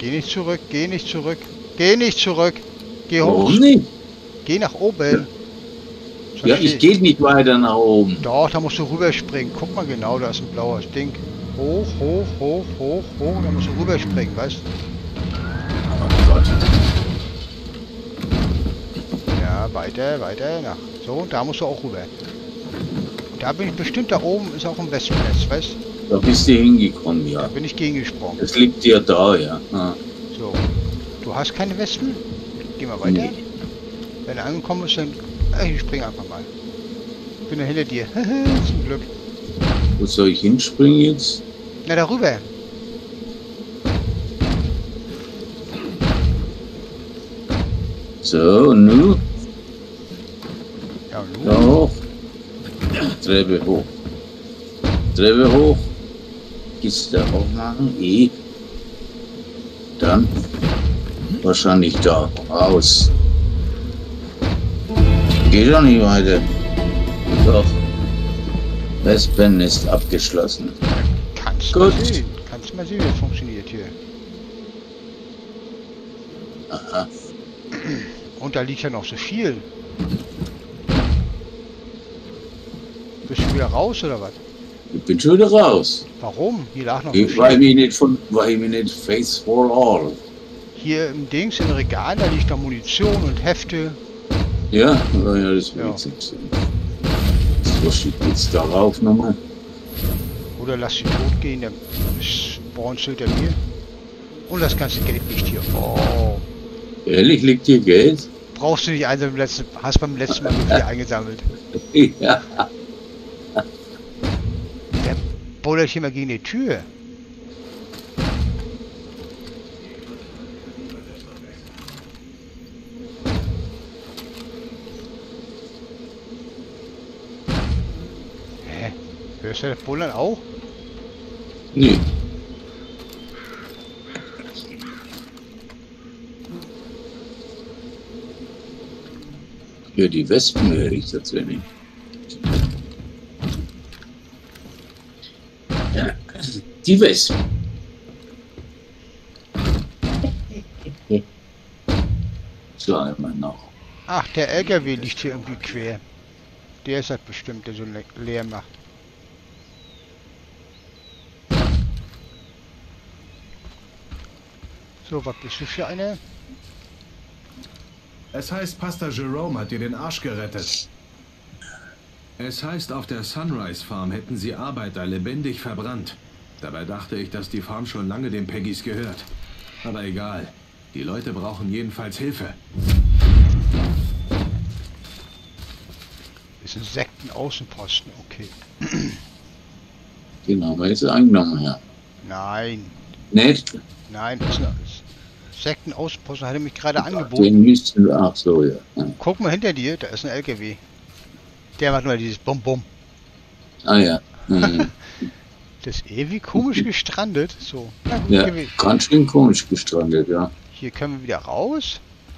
Geh nicht zurück, geh nicht zurück. Geh nicht zurück. Geh hoch. Warum nicht? Geh nach oben. Ja, ich gehe nicht weiter nach oben. Doch, da musst du rüberspringen. Guck mal genau, da ist ein blaues Ding. Hoch, hoch, hoch, hoch, hoch. Da musst du rüberspringen, weißt du? Oh Gott. Ja, weiter, weiter. Nach. So, da musst du auch rüber. Da bin ich bestimmt, da oben ist auch ein Wespennest, weißt du? Da bist du hingekommen, ja. Da bin ich gegengesprungen. Das liegt ja da, ja. Ah. So. Du hast keine Wespen? Geh mal weiter. Nee. Wenn du angekommen bist, dann... Ich spring einfach mal. Ich bin da hinter dir. Zum Glück. Wo soll ich hinspringen jetzt? Na, darüber. So, und nun? Ja, und Da nun? hoch. Treppe hoch. Treppe hoch. Kiste aufmachen. E. Dann wahrscheinlich da raus. Geht doch nicht weiter. Doch. Wespennest abgeschlossen. Kannst du Gut. mal sehen. Kannst du mal sehen, wie das funktioniert hier. Aha. Und da liegt ja noch so viel. Bist du wieder raus oder was? Ich bin schon wieder raus. Warum? Hier lag noch so Weil viel. ich nicht face for all. Hier im Dings, im Regal, da liegt noch Munition und Hefte. Ja, ja, das Ja. wird jetzt. So steht jetzt darauf nochmal. Oder lass sie tot gehen, dann bronzelt er mir. Und das ganze Geld liegt hier. Oh. Ehrlich, liegt hier Geld? Brauchst du nicht einsammeln, hast beim letzten Mal so viel eingesammelt. Ja. Der bullert hier mal gegen die Tür. Hä? Hörst du das Bullern auch? Nee. Ja, die Wespen höre ich tatsächlich. Ja, die Wespen. So einmal noch. Ach, der LKW liegt hier irgendwie quer. Der ist halt bestimmt, der so leer macht. So, was bist du für eine? Es heißt, Pastor Jerome hat dir den Arsch gerettet. Es heißt, auf der Sunrise Farm hätten sie Arbeiter lebendig verbrannt. Dabei dachte ich, dass die Farm schon lange den Peggys gehört. Aber egal. Die Leute brauchen jedenfalls Hilfe. Ist ein Sektenaußenposten, okay. Den haben wir jetzt eingenommen, ja. Nein, Nicht? nein, das ist ein Sektenaußenposten, hat er mich gerade angeboten. Den müssten wir, ach so, ja. Guck mal hinter dir, da ist ein LKW. Der macht nur dieses Bum-Bum. Ah ja. Mhm. Das ist irgendwie komisch gestrandet. So, na gut Ja, gewesen. ganz schön komisch gestrandet, ja. Hier können wir wieder raus.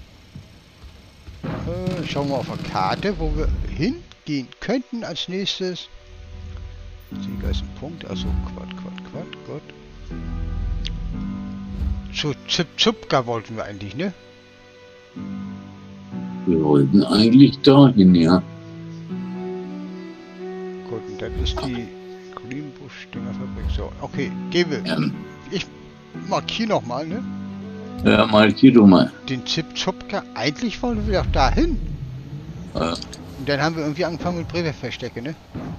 Schauen wir auf der Karte, wo wir hingehen könnten als nächstes. Sieger ist ein Punkt. Also Quad. Zu Zipzupka wollten wir eigentlich, ne? Wir wollten eigentlich dahin, ja. Gut, und das ist die Grünbusch-Düngerfabrik. So, okay, gehen wir. Ich markiere nochmal, ne? Ja, markier du mal. Den Zipzupka. Eigentlich wollten wir doch dahin. Ja. Und dann haben wir irgendwie angefangen mit Breververstecke, ne?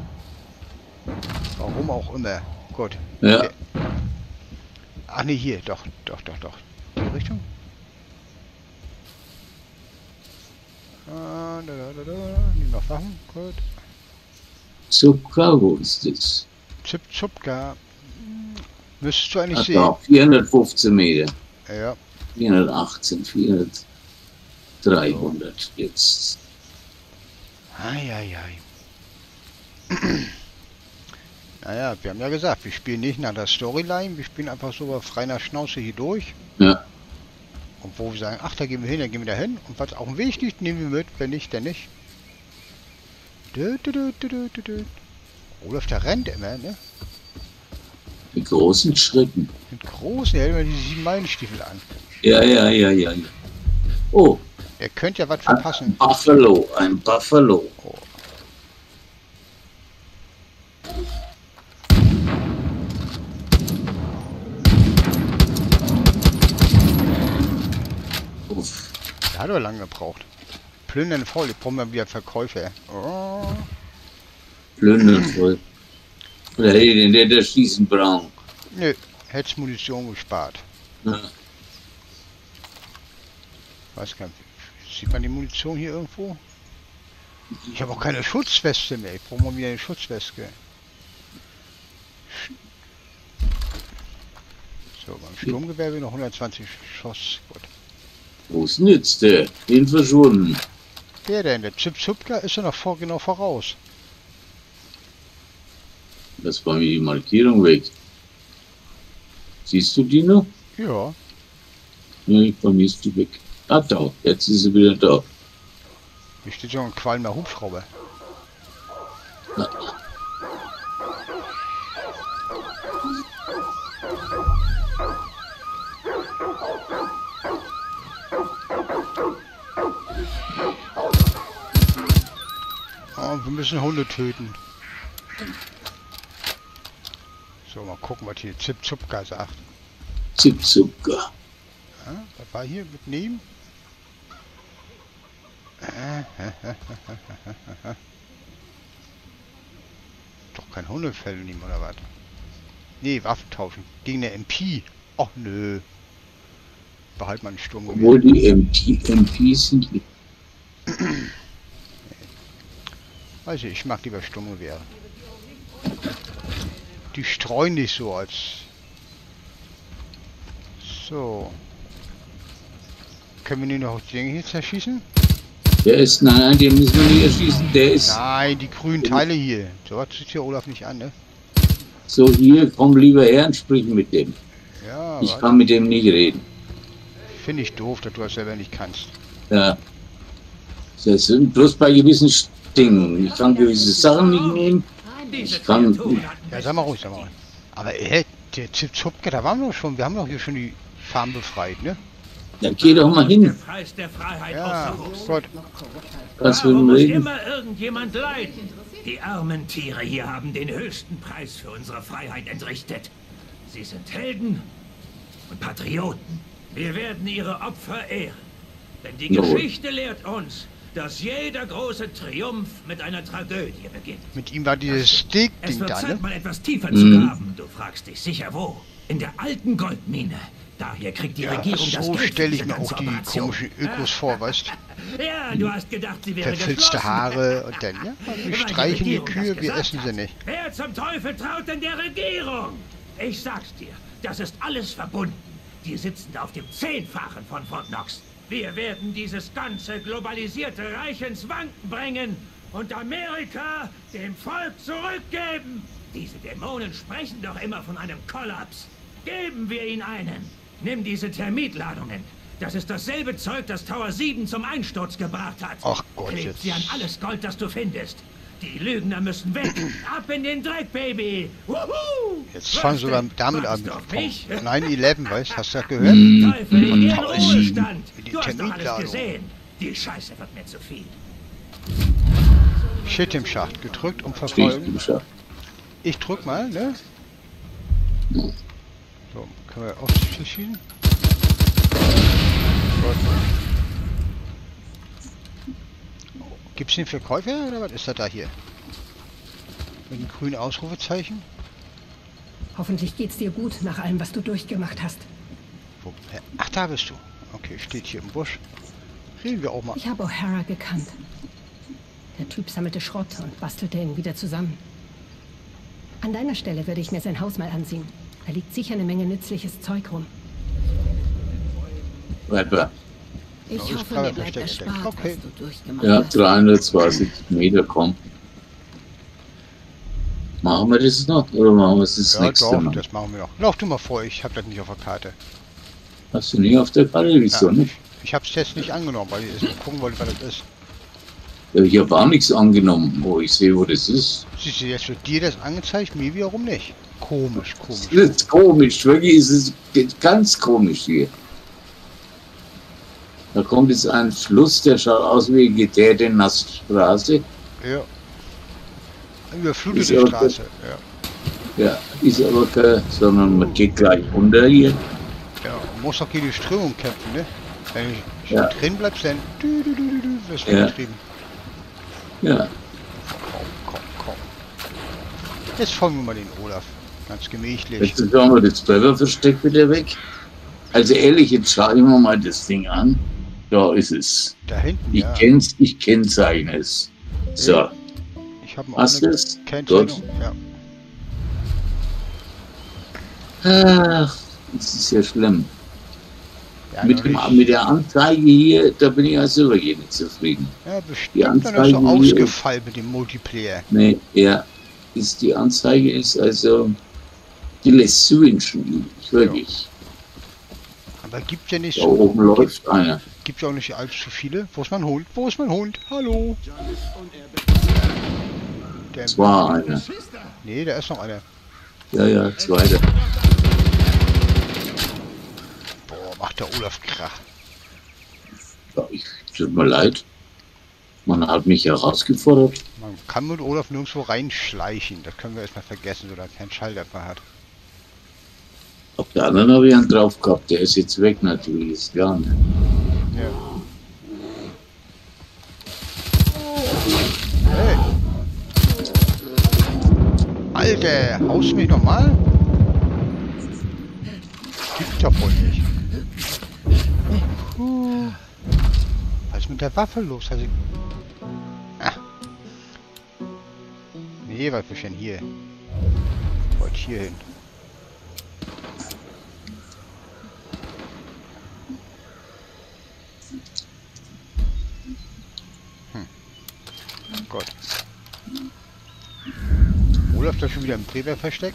Warum auch immer. Gut. Ja. Okay. Ach ne, hier. Doch. Die Richtung? Die noch Waffen. Gut. Zucker, wo ist das? Zipzupka. Müsstest du eigentlich Ach sehen. da, 415 Meter. Ja. 418, 400, 300 jetzt. Eieiei. Naja, wir haben ja gesagt, wir spielen nicht nach der Storyline, wir spielen einfach so auf freiner Schnauze hier durch. Ja. Und wo wir sagen, ach, da gehen wir hin, dann gehen wir da hin. Und was auf dem Weg liegt, nehmen wir mit, wenn nicht, dann nicht. Olaf, der rennt immer, ne? Mit großen Schritten. Mit großen, er hat immer diese 7-Meilen-Stiefel an. Ja, ja, ja, ja, ja. Oh, Er könnte ja was ein verpassen. Buffalo, ein Buffalo. Oh. Uff, Der hat aber lange gebraucht. Plündern voll, jetzt brauchen wir wieder Verkäufer. Oh. plündern voll. Oder hätte ich den der schießen brauchen? Nö, hättest Munition gespart. Ja. Weiß gar nicht. Sieht man die Munition hier irgendwo? Ich habe auch keine Schutzweste mehr. Ich brauche mal wieder eine Schutzweste. So, beim Sturmgewehr will noch 120 Schuss. Gut. Wo ist denn jetzt der? Den verschwunden. Der denn? Der Zip-Zupka ist ja noch genau voraus. Das war mir die Markierung weg. Siehst du die noch? Ja. Ja, bei mir ist die weg. Ah, da. Jetzt ist sie wieder da. Hier steht schon ein Qualmer Hubschrauber. Oh, wir müssen Hunde töten. So, mal gucken, was hier Zip-Zupka sagt. Zip-Zupka. Ja, was war hier mitnehmen? Doch kein Hundefell nehmen oder was? Nee, Waffen tauschen. Gegen eine MP. Och nö. Behalt mal einen Sturmgewehr. Obwohl die MPs sind. Weiß ich mag lieber Sturmgewehre. Die streuen nicht so als... So. Können wir nur noch die Dinge hier zerschießen? Der ist, nein, den müssen wir nicht erschießen. Der ist Nein, die grünen Teile hier. So was sieht hier Olaf nicht an, ne? so hier, komm lieber her und sprich mit dem. Ja, Ich kann mit dem nicht reden. finde ich doof, dass du das selber nicht kannst. Ja. Das sind bloß bei gewissen Dingen. Ich kann gewisse Sachen nicht nehmen. Ich kann. Ja, sag mal ruhig, sag mal ruhig. Aber der Zip-Zupka, da waren wir doch schon. Wir haben doch hier schon die Farm befreit, ne? Ja, geh doch mal Der hin. Preis der Freiheit Ja, außer Haus. Gott. Was für Warum ein muss Reden. immer irgendjemand leiden? Die armen Tiere hier haben den höchsten Preis für unsere Freiheit entrichtet. Sie sind Helden und Patrioten. Wir werden ihre Opfer ehren. Denn die Jawohl. Geschichte lehrt uns, dass jeder große Triumph mit einer Tragödie beginnt. Mit ihm war dieses Es Steak-Ding wird da, Zeit, ne? mal etwas tiefer zu graben. Du fragst dich sicher wo. In der alten Goldmine. Daher kriegt die Ja, Regierung das so Geld für stelle ich diese mir auch ganze die Operation. komischen Ökos vor, weißt du? Ja, du hast gedacht, sie wäre Verfilzte geschlossen. Haare und dann, ja, wir Weil streichen die Regierung Kühe, das wir gesagt essen sie hat. nicht. Wer zum Teufel traut denn der Regierung? Ich sag's dir, das ist alles verbunden. Die sitzen da auf dem Zehnfachen von Fort Knox. Wir werden dieses ganze globalisierte Reich ins Wanken bringen und Amerika dem Volk zurückgeben. Diese Dämonen sprechen doch immer von einem Kollaps. Geben wir ihnen einen. Nimm diese Termitladungen. Das ist dasselbe Zeug, das Tower 7 zum Einsturz gebracht hat. Ach Gott, Kleb jetzt. sie an alles Gold, das du findest. Die Lügner müssen weg. Ab in den Dreck, Baby. Wuhu! Jetzt fangen sogar damit an. Wartest du auf mich? 9/11, weißt du, hast du das gehört? Teufel in ihren Tower 7 Ruhestand. mit den Du hast doch alles Termitladungen. gesehen. Die Scheiße wird mir zu viel. Shit im Schacht, gedrückt und Steht verfolgen. im Schacht. Ich drück mal, ne? So, können wir ausschießen? Gut. Gibt's den Verkäufer oder was ist das da hier? Mit einem grünen Ausrufezeichen? Hoffentlich geht's dir gut nach allem, was du durchgemacht hast. Wo? Ach, da bist du. Okay, steht hier im Busch. Reden wir auch mal. Ich habe O'Hara gekannt. Der Typ sammelte Schrott und bastelte ihn wieder zusammen. An deiner Stelle würde ich mir sein Haus mal ansehen. Da liegt sicher eine Menge nützliches Zeug rum. Weiter. Ich ist hoffe, gerade mir bleibt versteckt, erspart, okay. was du durchgemacht Ja, hast. 320 Meter kommen. Machen wir das noch oder machen wir es das Ja, nächste doch, Mal? das machen wir noch. Lauf du mal vor, ich habe das nicht auf der Karte. Hast du nicht auf der Karte? Wieso Ja. nicht? Ich habe es jetzt nicht angenommen, weil ich erst mal gucken wollte, was das ist. Ja, ich habe auch nichts angenommen, wo ich sehe, wo das ist. Siehst du, jetzt wird dir das angezeigt, mir wiederum nicht. Komisch, komisch. Das ist komisch, wirklich ist es ganz komisch hier. Da kommt jetzt ein Fluss, der schaut aus wie eine geteerte Nassstraße. Ja. Überflutete Straße, ja. Ja, ist aber kein, sondern man geht gleich unter hier. Ja, man muss auch gegen die Strömung kämpfen, ne? Wenn du Ja. drin bleibst, dann wirst du Ja. getrieben. Ja, Komm. Jetzt folgen wir mal den Olaf. Ganz gemächlich. jetzt haben wir das Trevor-Versteck wieder weg. Also ehrlich, jetzt schaue ich mir mal das Ding an. Da ist es. Da hinten, Ich ja. kenn's, ich kennzeichne es. So, Ich habe hast du eine es? Kennzeichnung. Ja. Ach, das ist ja schlimm. Ja, Mit, noch mit der Anzeige hier, da bin ich also wirklich nicht zufrieden. Ja, Die bestimmt dann ist Anzeige so hier- ausgefallen mit dem Multiplayer. Nee, ja, ist die Anzeige ist also, die lässt zu wünschen, wirklich. Aber gibt ja nicht Da so. oben läuft einer. Gibt ja auch nicht allzu viele. Wo ist mein Hund? Wo ist mein Hund? Hallo? Der Es war einer. Nee, da ist noch einer. Ja, zweiter. Boah, macht der Olaf Krach. Ja, tut mir leid. Man hat mich herausgefordert. Man kann mit Olaf nirgendwo reinschleichen. Das können wir erstmal vergessen, solange er keinen Schalldämpfer hat. Auf der anderen habe ich einen drauf gehabt. Der ist jetzt weg natürlich. Ist gar nicht. Ja. Hey. Alter, haust du mich nochmal? Gibt's doch wohl nicht. Was ist mit der Waffe los? Also, nee, was ist denn hier? Ich wollte hier hin. Gott. Olaf da schon wieder im Treberversteck?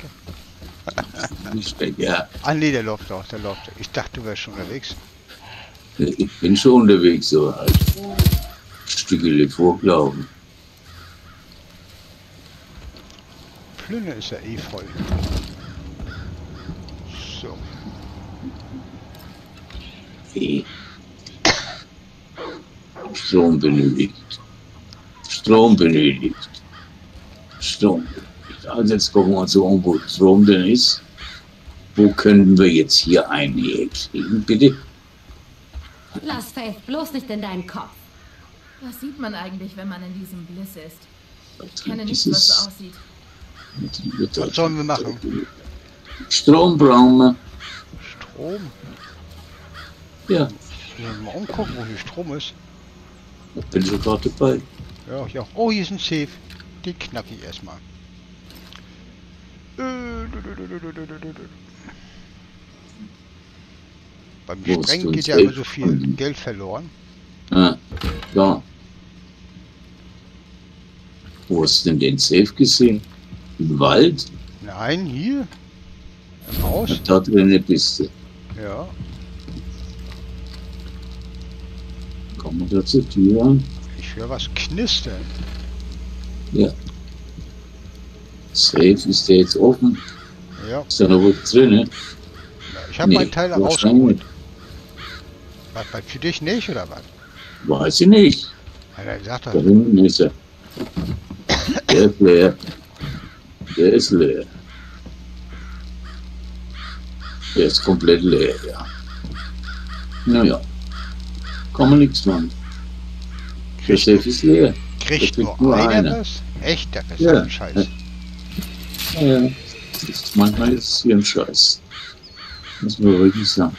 Ja, Ah nee, der läuft doch, der läuft. Ich dachte, du wärst schon unterwegs. ich bin schon unterwegs, so halt. Stückele vorglauben. Plünne ist ja eh voll. So. Okay. Strom benötigt. Strom benötigt. Strom benötigt. Also jetzt gucken wir uns um, wo Strom denn ist. Wo können wir jetzt hier einen kriegen, bitte? Lass Faith bloß nicht in deinen Kopf. Was sieht man eigentlich, wenn man in diesem Bliss ist? Ich kenne Das nichts, was so ist- aussieht. Was sollen wir machen? Strom brauchen wir. Strom? Ja, Ich muss mal umgucken, wo hier Strom ist. ich bin schon gerade dabei. Ja, ja. Oh, hier ist ein Safe. Den knack ich erstmal. Beim Wo ist Sprengen so ein geht ja Safe? immer so viel Geld verloren. Ah, da. Wo hast du denn den Safe gesehen? Im Wald? Nein, hier. Im Haus. Da drinnen bist du. Ja. Kommen wir da zur Tür an? Ich höre was knistern. Ja. Safe, ist der jetzt offen? Ja. Ist da noch was drin? Ne? Ich habe meinen Teil rausgeholt. wahrscheinlich. Was, für dich nicht, oder was? Weiß ich nicht. Ja, dann sagt Da er. hinten ist er. Der ist leer. Der ist leer. Der ist komplett leer, ja. Naja. Kann man nichts machen. Der Safe ist leer. Kriegt Da nur kriegt nur einer einer. was? Echt, das ist Ja. ein Scheiß. Ja, das ist, manchmal ist es hier ein Scheiß. Muss man wirklich sagen.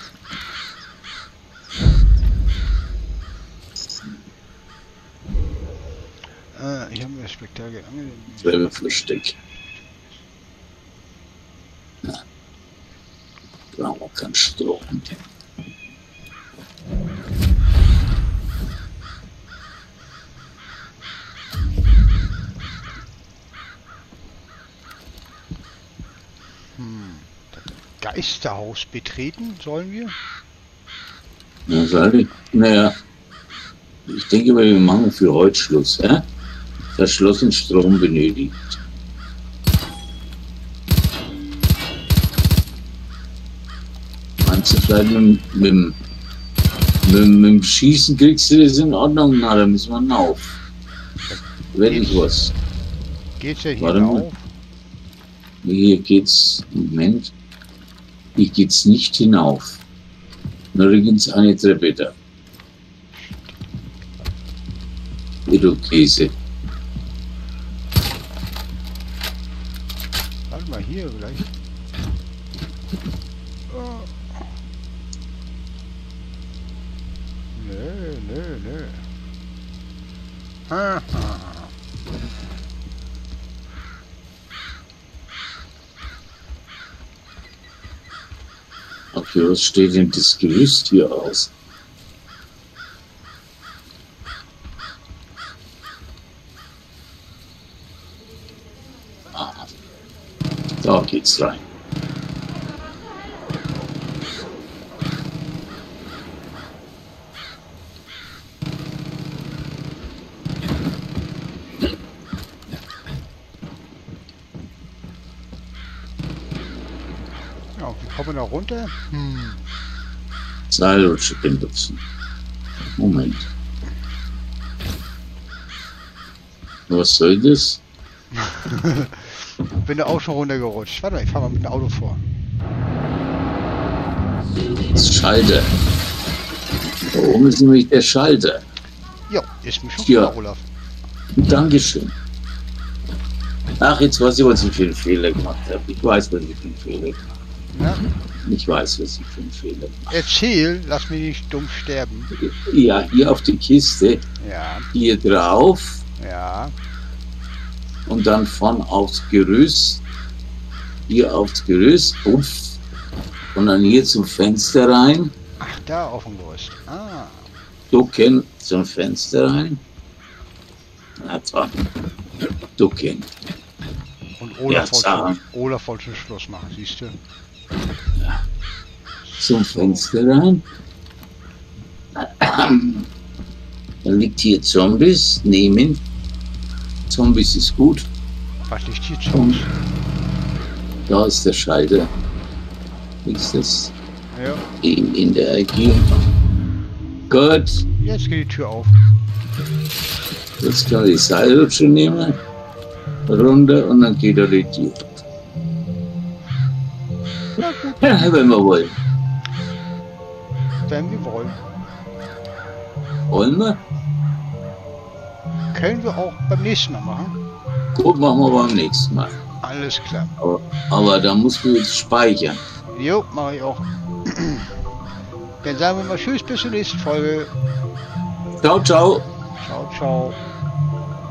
Ich habe mir das Spektakel angesehen. Selber Versteck. Ja. Brauchen wir keinen Strom. Geisterhaus betreten, sollen wir? Na, sag ich. Naja, ich denke, wir machen für heute Schluss. Verschlossen Strom benötigt. Kannst du vielleicht mit dem Schießen kriegst du das in Ordnung? Na, da müssen wir hinauf. Wenn ich was. Geht's ja hier Warte mal. auf? Hier geht's. Moment. Hier geht's nicht hinauf. Nirgends eine Treppe da. Du Käse. Warte mal, hier vielleicht. Oh. Nö. Ha. Okay, was steht denn das Gerüst hier aus? Ah, da geht's rein. Ja, wie kommen wir da runter? Seilrutsche benutzen. Moment. Was soll das? Bin da auch schon runtergerutscht. Warte mal, ich fahr mal mit dem Auto vor. Das Schalter. Da oben ist nämlich der Schalter. Ja, ist mir schon Ja. klar, Olaf. Dankeschön. Ach, jetzt weiß ich, was ich für einen Fehler gemacht habe. Ich weiß, was ich für einen Fehler gemacht Na, habe. Ich weiß, was ich für einen Fehler gemacht erzähl, lass mich nicht dumm sterben. habe. Ja, hier auf die Kiste, Ja, hier drauf ja. und dann von aufs Gerüst. Hier aufs Gerüst, puff. Und dann hier zum Fenster rein. Ach, da auf dem Gerüst. Ah, Ducken zum Fenster rein. Na toll. Ducken. und Ja, Olaf wollte schon Schluss machen, siehst du? Zum Fenster rein. Dann liegt hier Zombies. Nehmen. Zombies ist gut. Was liegt hier schon? Da ist der Schalter. Ist das Ja, in der Ecke? Gut. jetzt geht die Tür auf. Jetzt kann ich die Seilrutsche nehmen. Runter und dann geht er die Tür. Ja, gut, Ja, wenn wir wollen. wenn wir wollen. Wollen wir? Können wir auch beim nächsten Mal machen. Gut, machen wir beim nächsten Mal. Alles klar. Aber da musst du jetzt speichern. Jo, mache ich auch. Dann sagen wir mal Tschüss, bis zur nächsten Folge. Ciao, ciao. Ciao, ciao.